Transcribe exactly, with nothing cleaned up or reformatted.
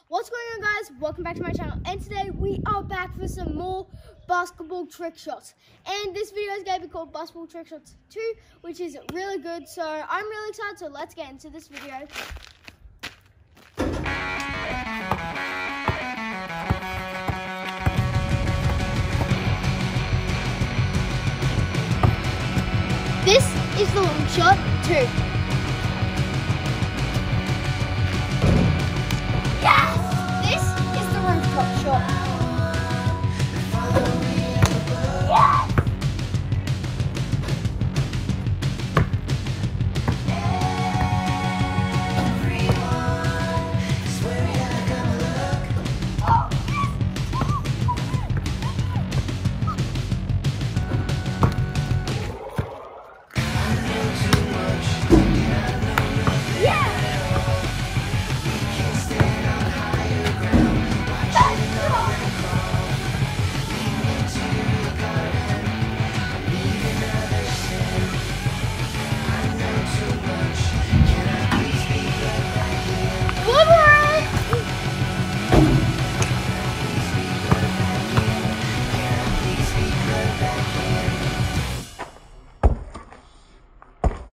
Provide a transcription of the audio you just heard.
What's going on, guys? Welcome back to my channel, and today we are back for some more basketball trick shots. And this video is going to be called Basketball Trick Shots two, which is really good, so I'm really excited. So let's get into this video. This is the long shot two.